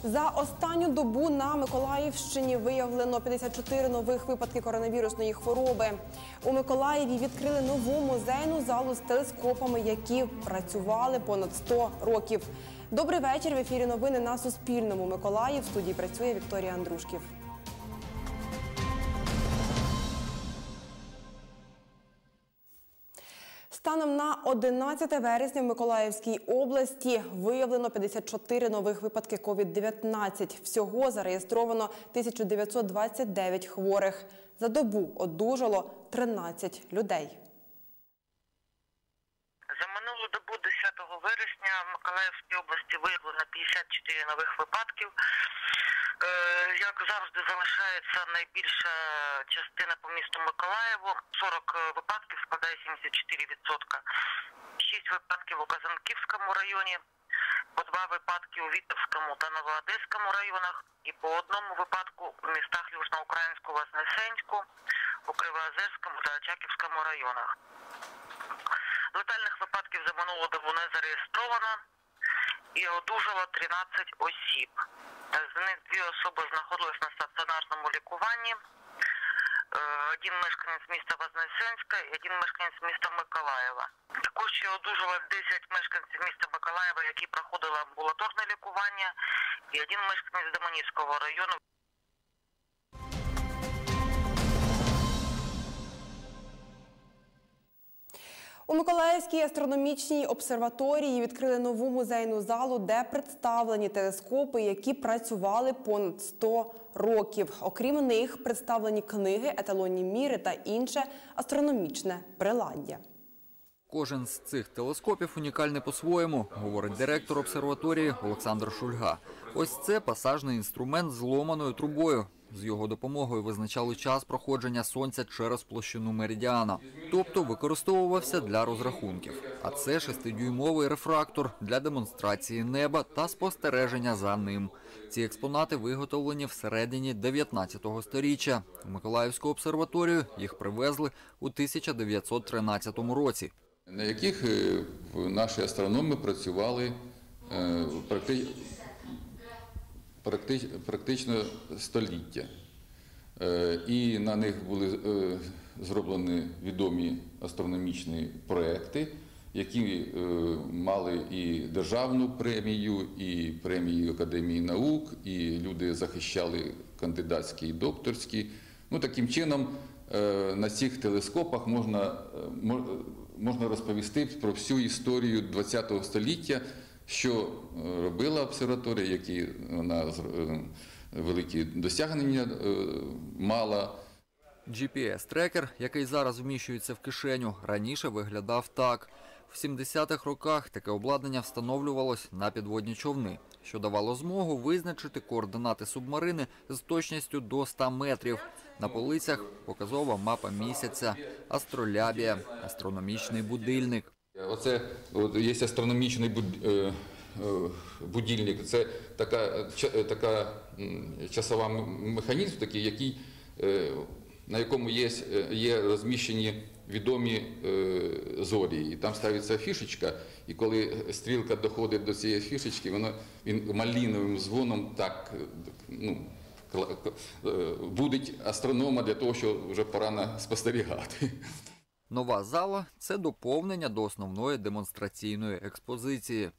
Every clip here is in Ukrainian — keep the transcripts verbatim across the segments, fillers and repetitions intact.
За останню добу на Миколаївщині виявлено п'ятдесят чотири нових випадки коронавірусної хвороби. У Миколаєві відкрили нову музейну залу з телескопами, які працювали понад сто років. Добрий вечір. В ефірі новини на Суспільному. Миколаїв. В студії працює Вікторія Андрушків. Станом на одинадцяте вересня в Миколаївській області виявлено п'ятдесят чотири нових випадки ковід дев'ятнадцять. Всього зареєстровано тисячу дев'ятсот двадцять дев'ять хворих. За добу одужало тринадцять людей. За минулу добу десятого вересня в Миколаївській області виявлено п'ятдесят чотири нових випадків. Як завжди, залишається найбільша частина по місту Миколаєву. сорок випадків складає сімдесят чотири відсотки. шість випадків у Казанківському районі, по два випадки у Вітовському та Новоодеському районах і по одному випадку у містах Южноукраїнську, Вознесенську, у Кривоозерському та Очаківському районах. Летальних випадків за минулу добу не зареєстровано і одужало тринадцять осіб. З них дві особи знаходились на стаціонарному лікуванні. Один мешканець міста Вознесенська і один мешканець міста Миколаєва. Також ще одужало десять мешканців міста Миколаєва, які проходили амбулаторне лікування, і один мешканець Доманівського району. У Миколаївській астрономічній обсерваторії відкрили нову музейну залу, де представлені телескопи, які працювали понад сто років. Окрім них, представлені книги, еталонні міри та інше астрономічне приладдя. Кожен з цих телескопів унікальний по-своєму, говорить директор обсерваторії Олександр Шульга. Ось це пасажний інструмент з ломаною трубою. З його допомогою визначали час проходження сонця через площину меридіана. Тобто використовувався для розрахунків. А це шестидюймовий рефрактор для демонстрації неба та спостереження за ним. Ці експонати виготовлені всередині дев'ятнадцятого сторіччя. У Миколаївську обсерваторію їх привезли у тисяча дев'ятсот тринадцятому році. На яких наші астрономи працювали практично практично століття. І на них були зроблені відомі астрономічні проекти, які мали і державну премію, і премію Академії наук, і люди захищали кандидатські і докторські. Ну, таким чином, на цих телескопах можна, можна розповісти про всю історію ХХ століття, що робила обсерваторія, які вона великі досягнення мала. джі пі ес-трекер, який зараз вміщується в кишеню, раніше виглядав так. В сімдесятих роках таке обладнання встановлювалось на підводні човни, що давало змогу визначити координати субмарини з точністю до ста метрів. На полицях показова мапа місяця, астролябія, астрономічний будильник. Оце от, є астрономічний будильник, це така, така часова механізм, такий, який, на якому є, є розміщені відомі зорі. І там ставиться фішечка, і коли стрілка доходить до цієї фішечки, вона, він малиновим дзвоном так, ну, будить астронома для того, що вже пора спостерігати. Нова зала – це доповнення до основної демонстраційної експозиції.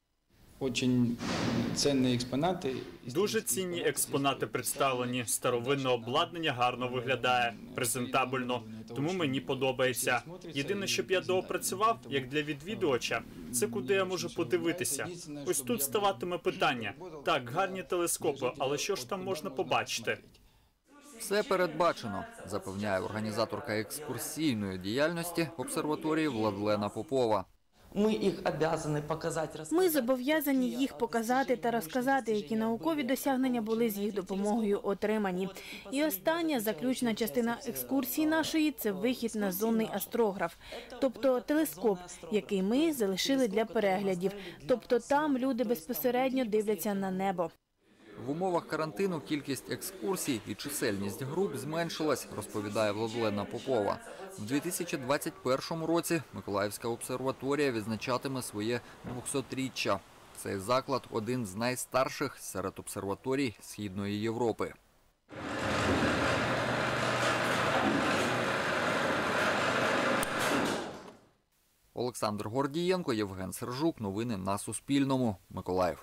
Дуже цінні експонати представлені, старовинне обладнання гарно виглядає, презентабельно, тому мені подобається. Єдине, що б я доопрацював, як для відвідувача, це куди я можу подивитися. Ось тут ставатиме питання. Так, гарні телескопи, але що ж там можна побачити? Все передбачено, запевняє організаторка екскурсійної діяльності обсерваторії Владлена Попова. Ми зобов'язані їх показати та розказати, які наукові досягнення були з їх допомогою отримані. І остання, заключна частина екскурсії нашої – це вихід на зонний астрограф, тобто телескоп, який ми залишили для переглядів. Тобто там люди безпосередньо дивляться на небо. В умовах карантину кількість екскурсій і чисельність груп зменшилась, розповідає Владлена Попова. В дві тисячі двадцять першому році Миколаївська обсерваторія відзначатиме своє двохсотріччя. Цей заклад – один з найстарших серед обсерваторій Східної Європи. Олександр Гордієнко, Євген Сержук. Новини на Суспільному. Миколаїв.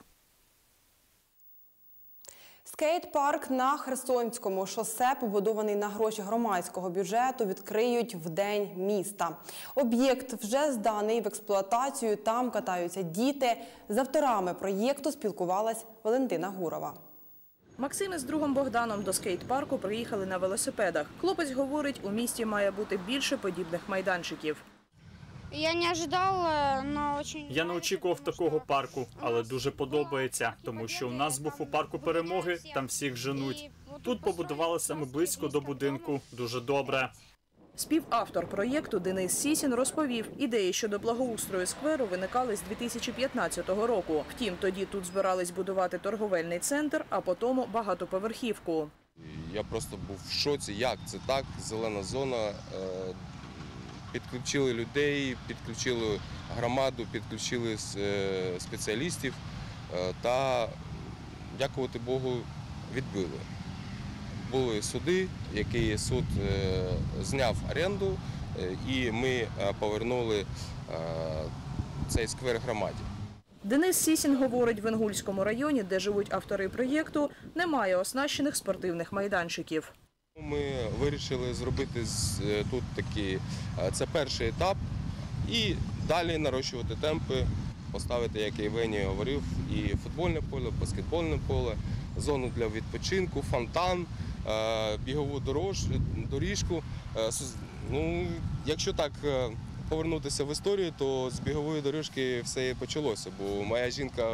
Скейт-парк на Херсонському шосе, побудований на гроші громадського бюджету, відкриють в день міста. Об'єкт вже зданий в експлуатацію, там катаються діти. З авторами проєкту спілкувалась Валентина Гурова. Максим із другом Богданом до скейт-парку приїхали на велосипедах. Хлопець говорить, у місті має бути більше подібних майданчиків. Я не ожидала, но очень... Я не очікував такого парку, але дуже подобається, тому що у нас був у парку Перемоги, там всіх женуть. Тут побудували саме близько до будинку, дуже добре. Співавтор проєкту Денис Сісін розповів, ідеї щодо благоустрою скверу виникали з дві тисячі п'ятнадцятого року. Втім, тоді тут збирались будувати торговельний центр, а потім багатоповерхівку. Я просто був в шоці, як це так, зелена зона. Підключили людей, підключили громаду, підключили спеціалістів та, дякувати Богу, відбили. Були суди, який суд зняв оренду, і ми повернули цей сквер громаді. Денис Сісін говорить, в Інгульському районі, де живуть автори проєкту, немає оснащених спортивних майданчиків. Ми вирішили зробити тут такі, це перший етап, і далі нарощувати темпи, поставити, як я Євгеній говорив, і футбольне поле, баскетбольне поле, зону для відпочинку, фонтан, бігову дорож, доріжку. Ну, якщо так повернутися в історію, то з бігової доріжки все і почалося, бо моя жінка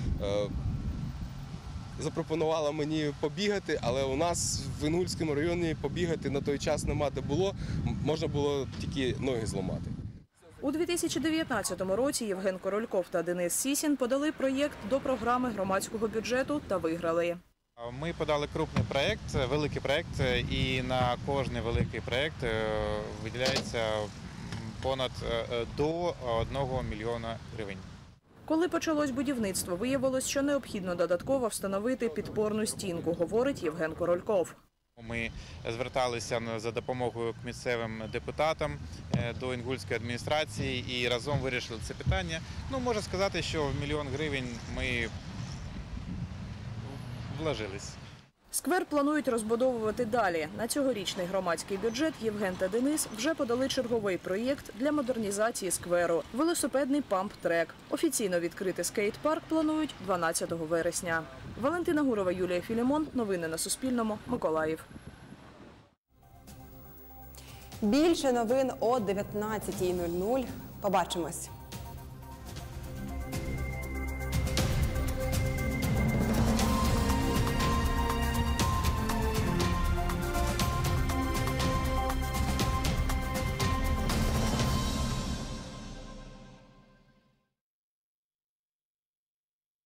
запропонувала мені побігати, але у нас в Інгульському районі побігати на той час нема де було, можна було тільки ноги зламати. У дві тисячі дев'ятнадцятому році Євген Корольков та Денис Сісін подали проєкт до програми громадського бюджету та виграли. Ми подали крупний проєкт, великий проєкт, і на кожний великий проєкт виділяється понад до одного мільйона гривень. Коли почалось будівництво, виявилось, що необхідно додатково встановити підпорну стінку, говорить Євген Корольков. Ми зверталися за допомогою к місцевим депутатам до Інгульської адміністрації і разом вирішили це питання. Ну, можна сказати, що в мільйон гривень ми вложились. Сквер планують розбудовувати далі. На цьогорічний громадський бюджет Євген та Денис вже подали черговий проєкт для модернізації скверу – велосипедний памп-трек. Офіційно відкрити скейт-парк планують дванадцятого вересня. Валентина Гурова, Юлія Філімон. Новини на Суспільному. Миколаїв. Більше новин о дев'ятнадцятій нуль нуль. Побачимось.